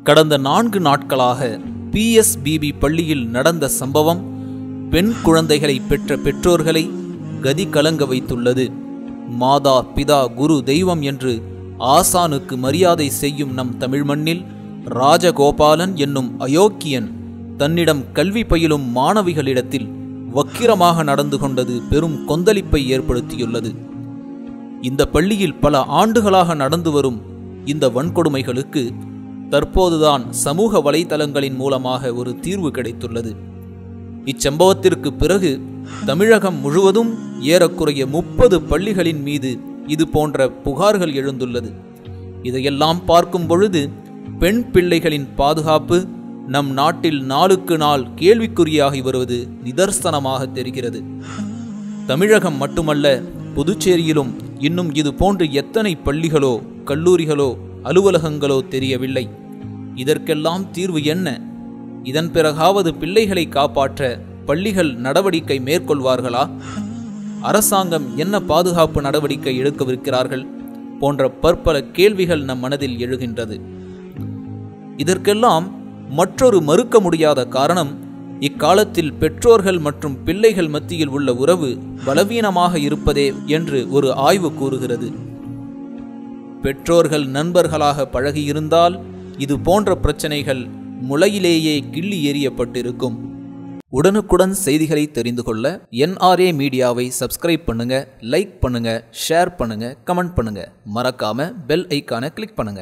கடந்த 4 நாட்களாக PSBB பள்ளியில் நடந்த சம்பவம் பெண் குழந்தைகளை பெற்ற பெற்றோர்களை கதி கலங்க வைத்துள்ளது. மாதா பிதா குரு தெய்வம் என்று ஆசானுக்கு மரியாதை செய்யும் நம் தமிழ் மண்ணில் ராஜகோபாலன் என்னும் அயோக்கியன் தன்னிடம் கல்வி பயிலும் மாணவிகளிடத்தில் வக்கிரமாக நடந்து கொண்டது பெரும் கொந்தளிப்பை ஏற்படுத்தியுள்ளது. இந்த பள்ளியில் பல ஆண்டுகளாக நடந்து வரும் இந்த வன்கொடுமைகளுக்கு தற்போதுதான் சமூக வலைதளங்களின் மூலமாக ஒரு தீர்வு கிடைத்துள்ளது. இச்சம்பவத்திற்கு பிறகு தமிழகம் முழுவதும் ஏறக்குறைய 30 பள்ளிகளின் மீது இது போன்ற புகார்கள் எழுந்துள்ளது. இதையெல்லாம் பார்க்கும் பொழுது பெண் பிள்ளைகளின் பாதுகாப்பு நம் நாட்டில் நாளுக்கு நாள் கேள்விக்குறியாகி வருவது நிதர்சனமாக தெரிகிறது. தமிழகம் மட்டுமல்ல, புதுச்சேரியிலும் இன்னும் இது போன்று எத்தனை பள்ளிகளோ கல்லூரிகளோ அலுவலகங்களோ தெரியவில்லை. இதற்கெல்லாம் தீர்வு என்ன? இதன் பிறகாவது பிள்ளைகளை காப்பாற்ற பள்ளிகள் நடவடிக்கை மேற்கொள்வார்களா? அரசாங்கம் என்ன பாதுகாப்பு நடவடிக்கை எடுக்கவிருக்கிறார்கள் போன்ற பற்பல கேள்விகள் நம் மனதில் எழுகின்றது. இதற்கெல்லாம் மற்றொரு மறுக்க முடியாத காரணம் இக்காலத்தில் பெற்றோர்கள் மற்றும் பிள்ளைகள் மத்தியில் உள்ள உறவு பலவீனமாக இருப்பதே என்று ஒரு ஆய்வு கூறுகிறது. பெற்றோர்கள் நண்பர்களாக பழகியிருந்தால் இது போன்ற பிரச்சனைகள் முளையிலேயே கிள்ளி எறியப்பட்டிருக்கும். உடனுக்குடன் செய்திகளை தெரிந்து கொள்ள NRA மீடியாவை சப்ஸ்கிரைப் பண்ணுங்க, லைக் பண்ணுங்க, ஷேர் பண்ணுங்க, கமெண்ட் பண்ணுங்க. மறக்காம பெல் ஐக்கானை கிளிக் பண்ணுங்க.